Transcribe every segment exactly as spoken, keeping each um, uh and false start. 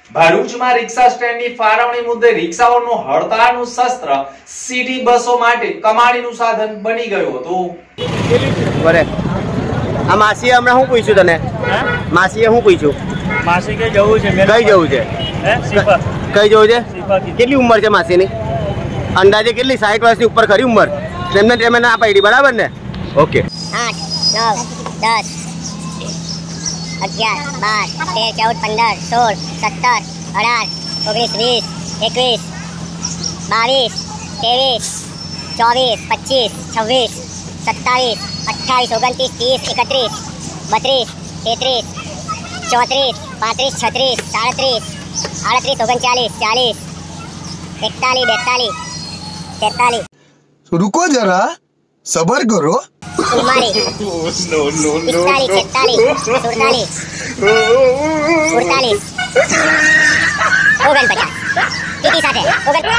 ભરૂચમાં રિક્ષા સ્ટેન્ડની ફાળવણી મુદ્દે રિક્ષાઓનું હડતાળનું શસ્ત્ર સિટી બસો માટે કમાણીનું સાધન બની ગયું હતું। બરે આ માસી હમણાં હું પૂછ્યું તને માસીએ હું પૂછ્યું માસી કે જવું છે કઈ જવું છે કઈ જવું છે કેટલી ઉંમર છે માસીની અંદાજે કેટલી સાઠ વર્ષની ઉપર ખરી ઉંમર તેમને તેમને ના પાડી બરાબર ને ઓકે આઠ નવ દસ અગિયાર બાર તેર ચૌદ પંદર સોળ સત્તર અઢાર ઓગણીસ વીસ એકવીસ બાવીસ ત્રેવીસ ચોવીસ પચીસ છવ્વીસ સત્તાવીસ અઠ્ઠાવીસ ઓગણત્રીસ ત્રીસ એકત્રીસ બત્રીસ તેત્રીસ ચોત્રીસ પાંત્રીસ છત્રીસ સાડત્રીસ આડત્રીસ ઓગણચાલીસ ચાલીસ એકતાલીસ બેતાલીસ તેતાલીસ रुको जरा सबर करो चुम्मालीस पिस्तालीस छेतालीस सुड़तालीस उड़तालीस ओगणपचास कितनी साथ है ओगण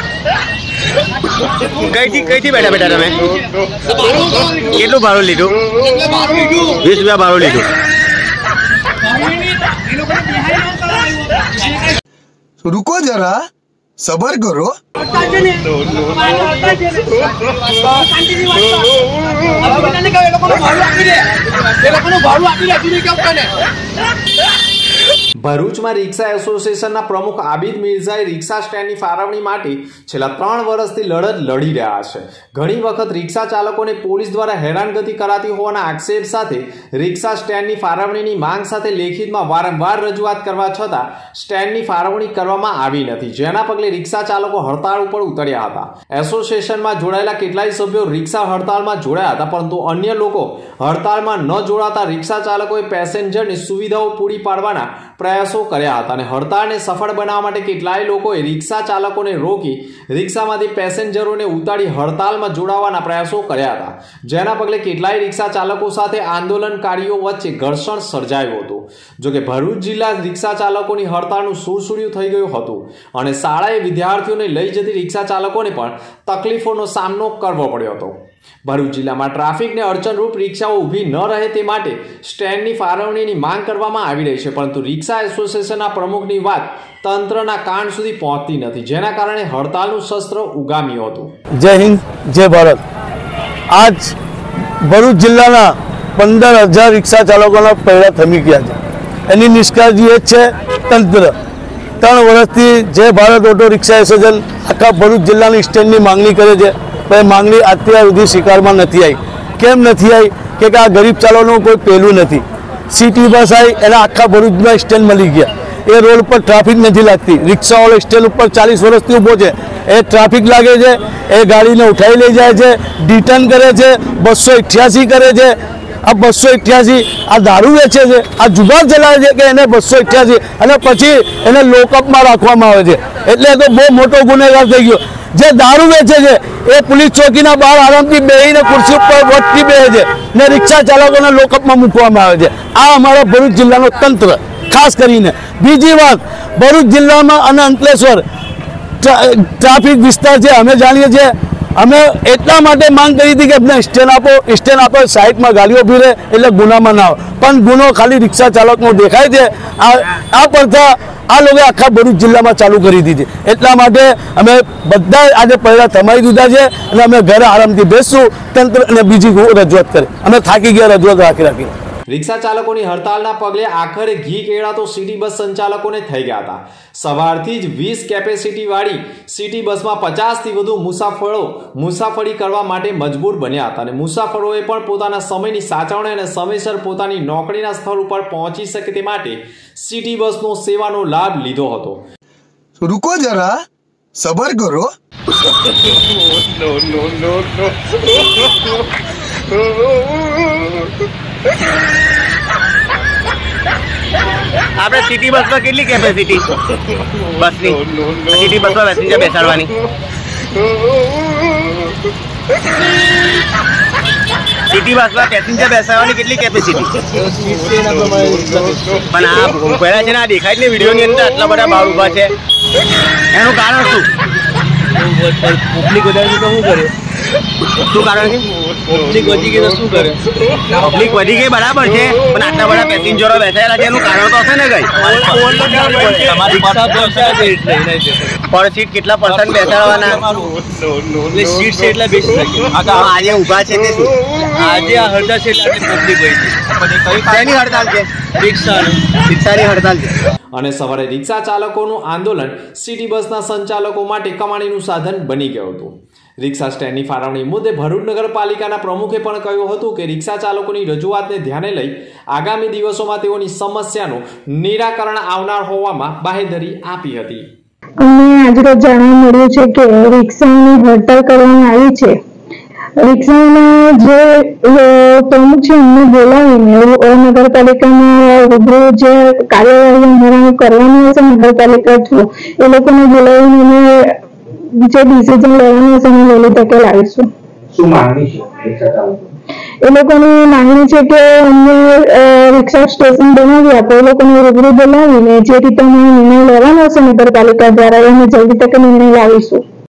કઈ થી કઈ થી બેઠા બેઠા તમે કેટલું ભાડું લીધું વીસ રૂપિયા ભાડું લીધું रुको जरा सबर करो ભરૂચમાં રિક્ષા એસોસિએશનના પ્રમુખ આબિદ મિર્ઝાએ રિક્ષા સ્ટેન્ડની ફાળવણી માટે છેલ્લા ત્રણ વર્ષથી લડત લડી રહ્યા છે। ઘણી વખત રિક્ષા ચાલકોને પોલીસ દ્વારા હેરાનગતિ કરાતી હોવાના આક્ષેપ સાથે રિક્ષા સ્ટેન્ડની ફાળવણીની માંગ સાથે લેખિતમાં વારંવાર રજૂઆત કરવા છતાં સ્ટેન્ડની ફાળવણી કરવામાં આવી નથી, જેના પગલે રિક્ષા ચાલકો હડતાળ ઉપર ઉતર્યા હતા। એસોસિએશનમાં જોડાયેલા કેટલાય સભ્યો રિક્ષા હડતાળમાં જોડાયા હતા, પરંતુ અન્ય લોકો હડતાળમાં ન જોડાતા રિક્ષા ચાલકોએ પેસેન્જરને સુવિધાઓ પૂરી પાડવાના પ્રયાસો કર્યા હતા અને હડતાળને સફળ બનાવવા માટે કેટલાય લોકોએ રિક્ષા ચાલકોને રોકી રિક્ષામાંથી પેસેન્જરોને ઉતારી હડતાળમાં જોડાવાના પ્રયાસો કર્યા હતા, જેના પગલે કેટલાય રિક્ષા ચાલકો સાથે આંદોલનકારીઓ વચ્ચે ઘર્ષણ સર્જાયું હતું। જોકે ભરૂચ જિલ્લા રિક્ષા ચાલકોની હડતાળનું સુરસુર્યું થઈ ગયું હતું અને શાળાએ વિદ્યાર્થીઓને લઈ જતી રિક્ષા ચાલકોને પણ તકલીફોનો સામનો કરવો પડ્યો હતો। ભરૂચ જિલ્લામાં ટ્રાફિકને અડચણરૂપ રિક્ષાઓ ઊભી ન રહે તે માટે સ્ટેન્ડની ફાળવણીની માંગ કરવામાં આવી રહી છે, પરંતુ રિક્ષા એસોસિએશનના પ્રમુખની વાત તંત્રના કાન સુધી પહોંચતી નથી, જેના કારણે હડતાળનું શસ્ત્ર ઉગામ્યું હતું। જય હિન્દ જય ભારત। આજ ભરૂચ જિલ્લાના પંદર હજાર રિક્ષા ચાલકોના પૈડા થમી ગયા છે, એની નિષ્કાળજી એ જ છે તંત્ર। ત્રણ વર્ષથી જય ભારત ઓટો રિક્ષા એસોસિએશન આખા ભરૂચ જિલ્લાની સ્ટેન્ડની માંગણી કરે છે, પણ માંગણી અત્યાર સુધી સ્વીકારમાં નથી આવી। કેમ નથી આવી કે આ ગરીબ ચાલકોનું કોઈ પહેલું નથી। સિટી બસ આવી એના આખા ભરૂચમાં સ્ટેન્ડ મળી ગયા, એ રોડ પર ટ્રાફિક નથી લાગતી। રિક્ષાવાળો સ્ટેન્ડ ઉપર ચાલીસ વર્ષથી ઊભો છે, એ ટ્રાફિક લાગે છે, એ ગાડીને ઉઠાવી લઈ જાય છે, ડિટર્ન કરે છે, બસો અઠ્યાસી કરે છે। આ બસો અઠ્યાસી આ દારૂ વેચે છે, આ જુગાર ચલાવે છે કે એને બસો અઠ્યાસી અને પછી એને લોકઅપમાં રાખવામાં આવે છે, એટલે તો બહુ મોટો ગુનેગાર થઈ ગયો। જે દારૂ વેચે છે એ પોલીસ ચોકીના બહાર આરામથી બેસીને ખુરશી ઉપર વટથી બેસે છે ને રિક્ષા ચાલકોને લોકઅપમાં મૂકવામાં આવે છે। આ અમારા ભરૂચ જિલ્લાનો તંત્ર ખાસ કરીને। બીજી વાત, ભરૂચ જિલ્લામાં અને અંકલેશ્વર ટ્રાફિક વિસ્તાર છે, અમે જાણીએ છીએ। અમે એટલા માટે માંગ કરી હતી કે અમને સ્ટેન્ડ આપો, સ્ટેન્ડ આપો, સાઈડમાં ગાડીઓ ફીરે એટલે ગુનામાં ના આવે, પણ ગુનો ખાલી રિક્ષા ચાલકનો દેખાય છે। આ આ પ્રથા આ લોકોએ આખા ભરૂચ જિલ્લામાં ચાલુ કરી દીધી, એટલા માટે અમે બધા આજે પૈડા થમાવી દીધા છે અને અમે ઘરે આરામથી બેસશું। તંત્ર અને બીજી રજૂઆત કરે, અમે થાકી ગયા રજૂઆત રાખી રાખી। રિક્ષા ચાલકોની હડતાળના પગલે આખરે ઘી કેળા તો સિટી બસ સંચાલકોને થઈ ગયા હતા। સવારથી જ વીસ કેપેસિટી વાળી સિટી બસમાં પચાસ થી વધુ મુસાફરો મુસાફરી કરવા માટે મજબૂર બન્યા હતા અને મુસાફરોએ પણ પોતાના સમયની સાચવણી અને સમયસર પોતાની નોકરીના સ્થળ ઉપર પહોંચી શકે તે માટે સિટી બસનો સેવાનો લાભ લીધો હતો। रुको जरा सबर करो नो नो नो આપણે સિટી બસમાં કેટલી કેપેસિટી બસની સિટી બસમાં પેસેન્જર બેસાડવાની સિટી બસમાં પેસેન્જર બેસાડવાની કેટલી કેપેસિટી પણ આ પહેલા છે ને આ દેખાય જ ને વિડીયોની અંદર આટલા બધા બાર ઊભા છે, એનું કારણ શું? પબ્લિક વધારે તો શું કરે? શું કારણ છે? પબ્લિક વધી ગઈ તો શું કરે? પબ્લિક વધી ગઈ બરાબર છે, પણ આટલા બધા પેસેન્જરો બેઠેલા છે એનું કારણ તો હશે ને કઈ? પર સીટ કેટલા પર્સન્ટ બેસાડવાના? સીટ છે એટલે બેસી શકે. આજે ઉભા છે તે શું? આજે આ હડતાલ છે એટલે પબ્લિક હોય છે. શેની હડતાલ છે? રિક્ષાની રિક્ષાની હડતાલ છે. અને સવારે રિક્ષા ચાલકોનું આંદોલન સિટી બસના સંચાલકો માટે કમાણીનું સાધન બની ગયું હતું. રિક્ષા સ્ટેન્ડની ફાળવણી મુદ્દે ભરૂચ નગરપાલિકાના પ્રમુખે પણ કહ્યું હતું કે રિક્ષા ચાલકોની રજૂઆતને ધ્યાને લઈ આગામી દિવસોમાં તેઓની સમસ્યાનું નિરાકરણ આવનાર હોવામાં બાહેધરી આપી હતી. અમને આજરોજ જાણવા મળ્યું છે કે રિક્ષાની હડતાલ કરવામાં આવી છે. રિક્ષાના જે પ્રમુખ છે એમને બોલાવીને નગરપાલિકામાં રૂબરૂ જે કાર્યવાહી કરવાની હશે નગરપાલિકા થ્રુ એ લોકોને બોલાવીને જે ડિસિઝન લેવાનું હશે અમે વહેલી તકે લાવીશું. શું માંગણી છે? એ લોકોની માંગણી છે કે અમને રિક્ષા સ્ટેશન બનાવી આપો. એ લોકોને રૂબરૂ બોલાવીને જે રીતે અમે નિર્ણય લેવાનો હશે નગરપાલિકા દ્વારા અમે જલ્દી તકે નિર્ણય લાવીશું.